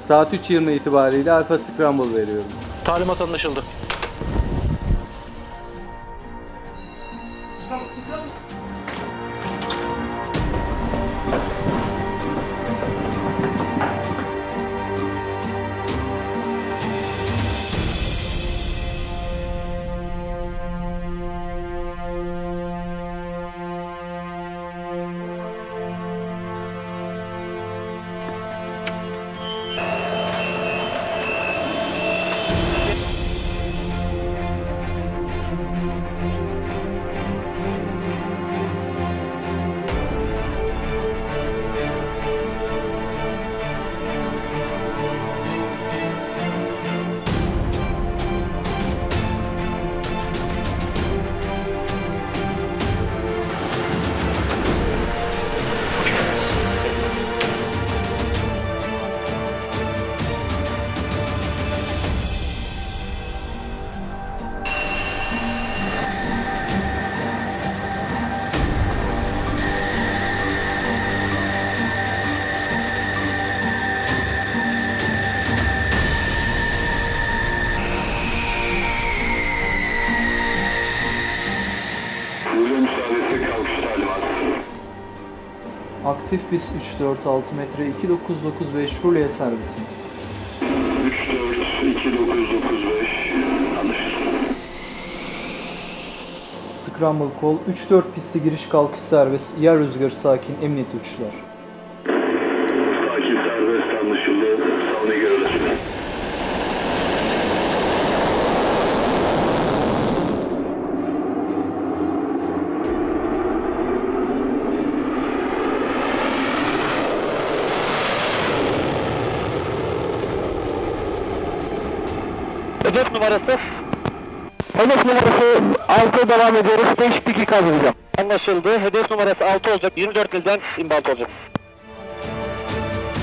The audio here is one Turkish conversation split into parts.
Saat 3.20 itibariyle Alfa Scramble veriyorum. Talimat anlaşıldı. Aktif bis 346 metre 2995 ruleye servisiniz. 342995 anlaşıldı. Scramble call 34 pisti giriş kalkış serbest, yer rüzgarı sakin, emniyet uçuşlar. Sakin serbest anlaşıldı. Salona göre. Hedef numarası 6 devam ediyoruz. Değişiklik ikaz edeceğim. Anlaşıldı. Hedef numarası 6 olacak. 24 ilden inbound olacak.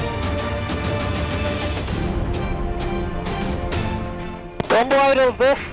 Bomba ayrıldı.